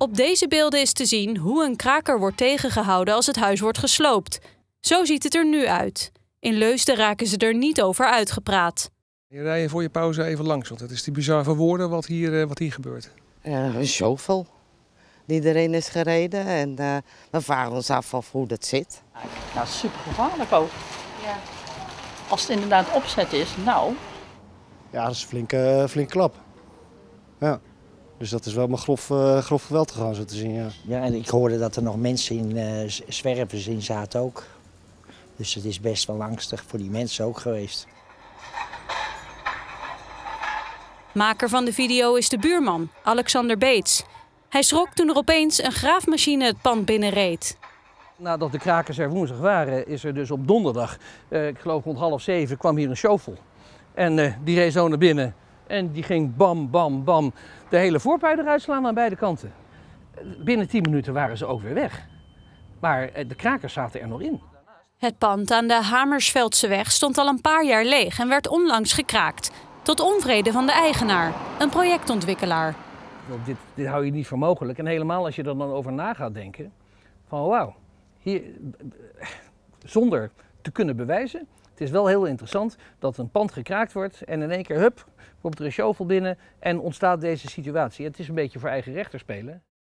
Op deze beelden is te zien hoe een kraker wordt tegengehouden als het huis wordt gesloopt. Zo ziet het er nu uit. In Leusden raken ze er niet over uitgepraat. Je rijdt voor je pauze even langs, want het is te bizar voor woorden wat hier gebeurt. Een shovel die erin is gereden en we vragen ons af hoe dat zit. Nou, super gevaarlijk ook. Ja. Als het inderdaad opzet is, nou. Ja, dat is een flinke klap. Ja. Dus dat is wel maar grof geweld gegaan, zo te zien. Ja. Ja, en ik hoorde dat er nog mensen in, zwervers in zaten ook. Dus het is best wel angstig voor die mensen ook geweest. Maker van de video is de buurman, Alexander Beets. Hij schrok toen er opeens een graafmachine het pand binnenreed. Nadat de krakers er woensdag waren, is er dus op donderdag, ik geloof rond 6:30, kwam hier een shovel. En die reed zo naar binnen en die ging bam, bam, bam de hele voorpui eruit slaan aan beide kanten. Binnen 10 minuten waren ze ook weer weg. Maar de krakers zaten er nog in. Het pand aan de Hamersveldseweg stond al een paar jaar leeg en werd onlangs gekraakt. Tot onvrede van de eigenaar, een projectontwikkelaar. Dit hou je niet voor mogelijk. En helemaal als je er dan over na gaat denken. Van wauw, hier, zonder te kunnen bewijzen. Het is wel heel interessant dat een pand gekraakt wordt en in één keer, hup, komt er een shovel binnen en ontstaat deze situatie. Het is een beetje voor eigen rechter spelen.